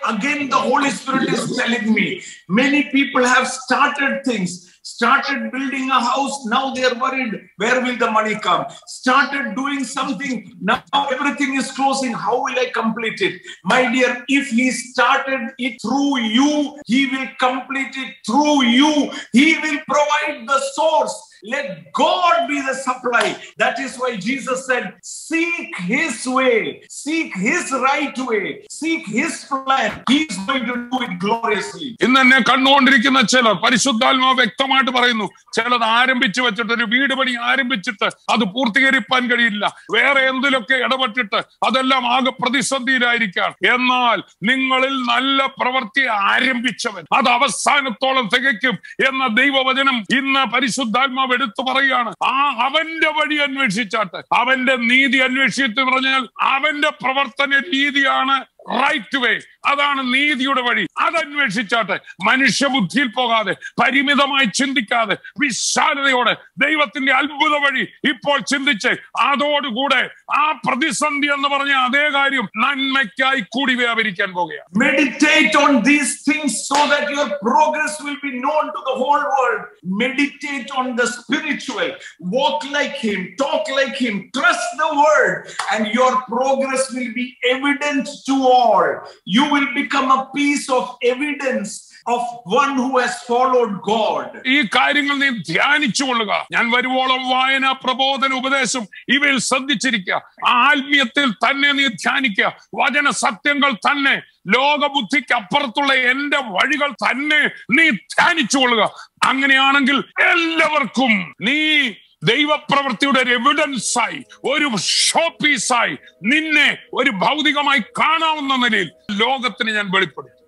again the Holy Spirit is telling me, many people have started things, started building a house, now they are worried, where will the money come? Started doing something, now everything is closing, how will I complete it? My dear, if he started it through you, he will complete it through you. He will provide the source. Let God be the supply. That is why Jesus said, seek his way, seek his right way, seek his plan. He is going to do it gloriously. ഇന്നെ കണ്ടുകൊണ്ടിരിക്കുന്ന ചിലർ പരിശുദ്ധാത്മാവ് വ്യക്തമായിട്ട് പറയുന്നു, ചിലത് ആരംഭിച്ചു വെച്ചിട്ട്, ഒരു വീട് പണി ആരംഭിച്ചിട്ട് അത് പൂർത്തീകരിക്കാൻ കഴിയില്ല, വേറെ എന്തിലൊക്കെ ഇടപെട്ടിട്ട് അതെല്ലാം ആകെ പ്രതിസന്ധിയിലായിരിക്കാം. എന്നാൽ നിങ്ങളിൽ നല്ല പ്രവൃത്തി ആരംഭിച്ചവൻ അത് അവസാനത്തോളം തികയ്ക്കും എന്ന ദൈവവചനം ഇന്ന് പരിശുദ്ധാത്മാവ് എടുത്തു പറയുകയാണ്. അവന്റെ വഴി അന്വേഷിച്ചാട്ട്, അവന്റെ നീതി അന്വേഷിച്ചു പറഞ്ഞാൽ അവന്റെ പ്രവർത്തന രീതിയാണ് റൈറ്റ് വേ, അതാണ് നീതിയുടെ വഴി. അതന്വേഷിച്ചാട്ടെ, മനുഷ്യബുദ്ധിയിൽ പോകാതെ, പരിമിതമായി ചിന്തിക്കാതെ, വിശാലതയോടെ ദൈവത്തിന്റെ അത്ഭുത വഴി ഇപ്പോൾ ചിന്തിച്ച് അതോടുകൂടെ ആ പ്രതിസന്ധി എന്ന് പറഞ്ഞ അതേ കാര്യം നന്മയ്ക്കായി കൂടി വ്യാപരിക്കാൻ പോകുകയാണ്. Meditate on these things so that your progress will be known to the whole world. Meditate on the spiritual. Walk like him, talk like him, trust the word, and your progress will be evident to all. You will become a piece of evidence of one who has followed God. ഈ കാര്യങ്ങൾ നീ ധ്യാനിച്ചു കൊള്ളുക. ഞാൻ വരുവോളം വായന, പ്രബോധന, ഉപദേശം ഇവയിൽ ശ്രദ്ധിച്ചിരിക്കുക. ആത്മീയത്തിൽ തന്നെ നീ ധ്യാനിക്കുക. വചന സത്യങ്ങൾ തന്നെ, ലോകബുദ്ധിക്ക് അപ്പുറത്തുള്ള എന്റെ വഴികൾ തന്നെ നീ ധ്യാനിച്ചു കൊള്ളുക. അങ്ങനെയാണെങ്കിൽ എല്ലാവർക്കും നീ ദൈവപ്രവൃത്തിയുടെ ഒരു എവിഡൻസായി, ഒരു ഷോ പീസായി, നിന്നെ ഒരു ഭൗതികമായി കാണാവുന്ന നിലയിൽ ലോകത്തിന് ഞാൻ വെളിപ്പെടും.